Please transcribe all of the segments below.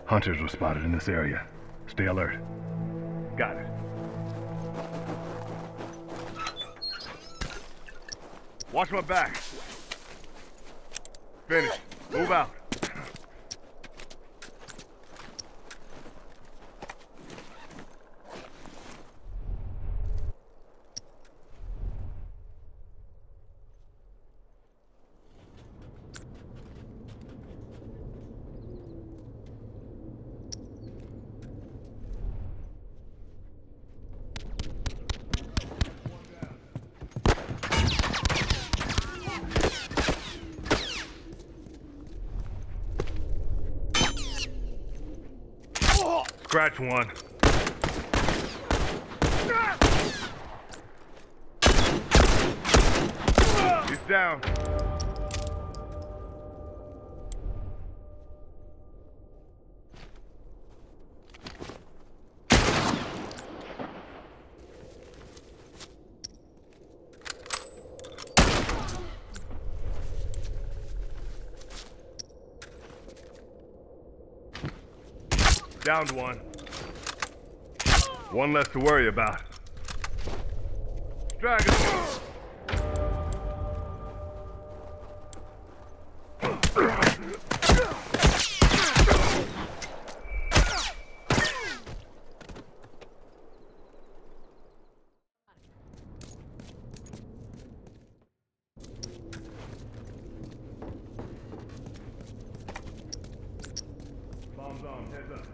Hunters were spotted in this area. Stay alert. Got it. Watch my back. Finish. Move out. Scratch one. He's down. Downed one. One less to worry about. Dragon. Bombs on, heads up.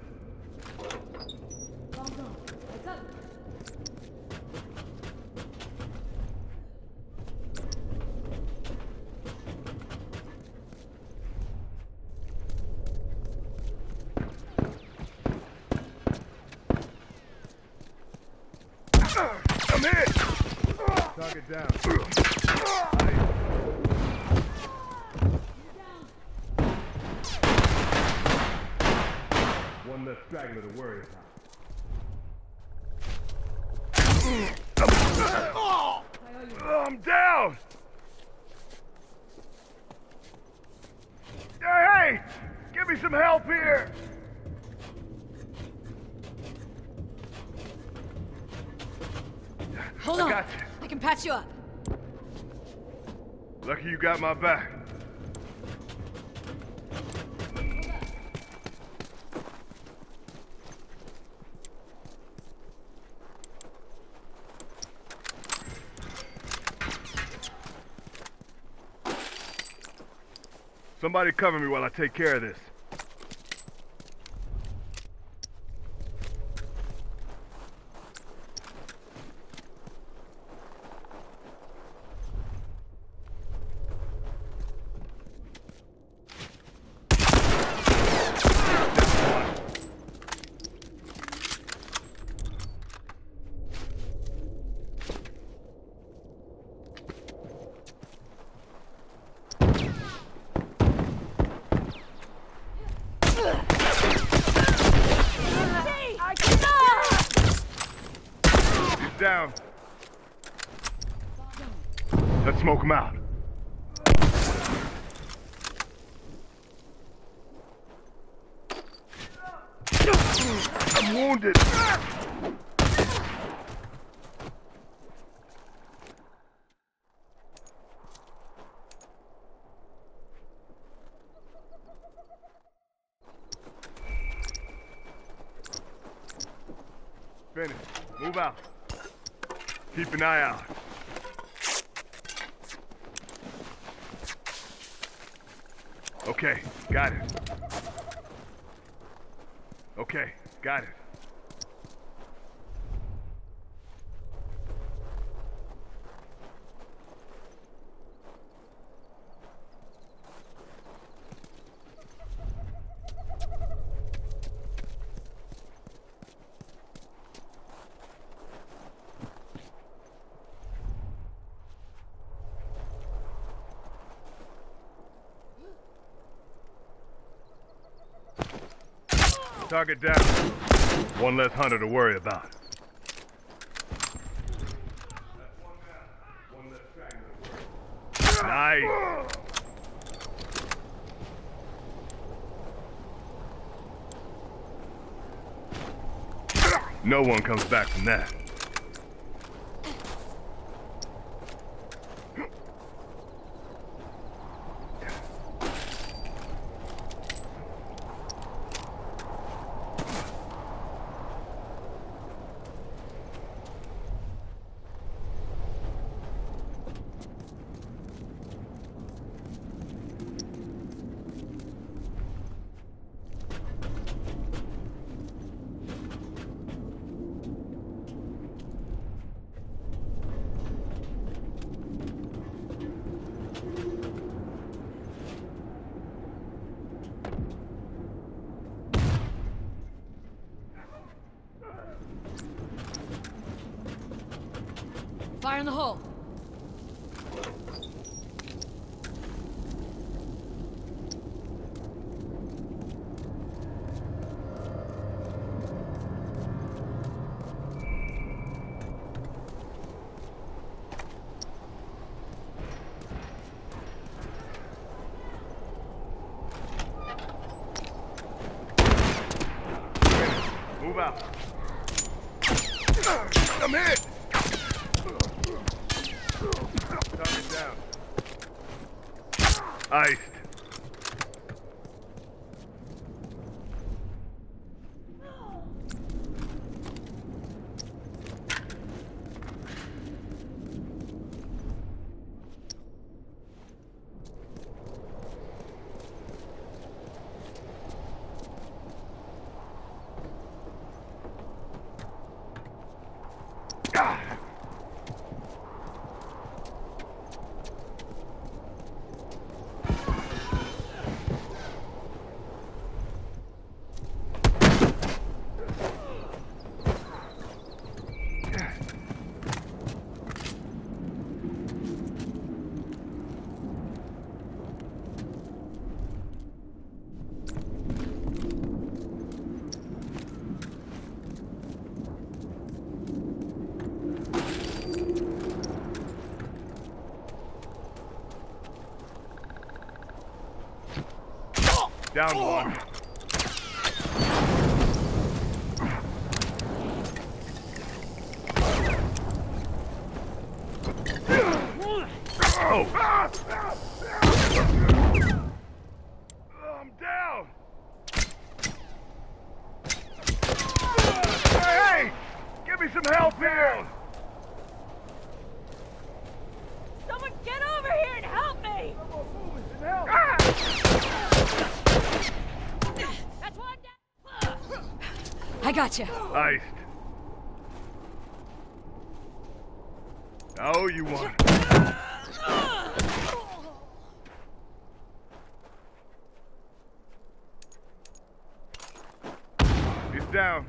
I'm hit! Target down. One less straggler to worry about. I'm down! Hey! Give me some help here! Hold on. I can patch you up. Lucky you got my back. Somebody cover me while I take care of this. Down. Let's smoke him out. I'm wounded. Finish. Move out. Keep an eye out. Okay, got it. Okay, got it. Target down. One less hunter to worry about. Nice. No one comes back from that. Fire in the hole. Move out. I'm hit! Target down. Iced. Down one. Oh! I'm down! Hey! Give me some help here! Someone get over here and help me! That's one down. I got you. Iced. Oh, you want? He's down.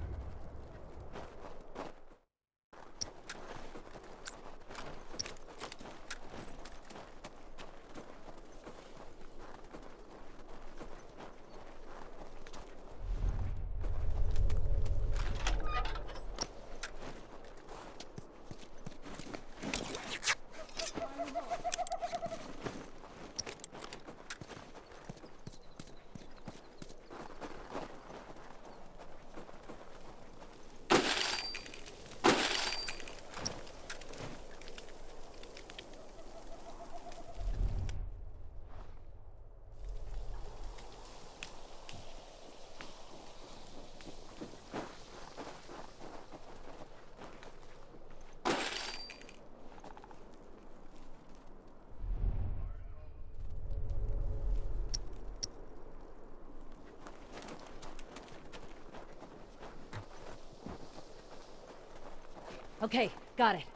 Okay, got it.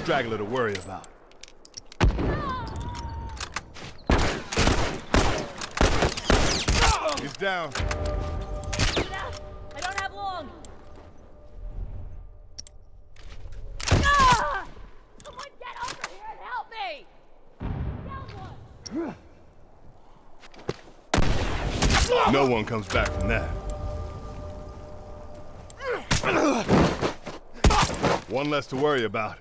straggler to worry about. He's down. Get out! I don't have long! Ah! Someone get over here and help me! Someone! No one comes back from that. One less to worry about.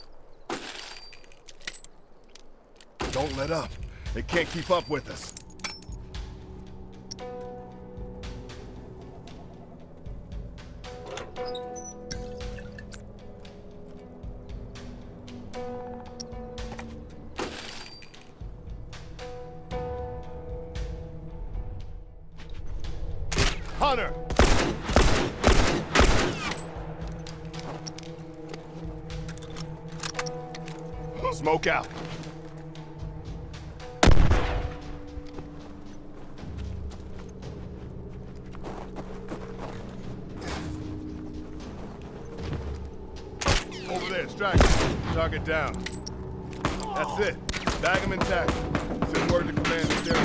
Don't let up. They can't keep up with us. Hunter! Smoke out. Over there, strike. Target down. That's it. Bag him intact. Send word to command that they're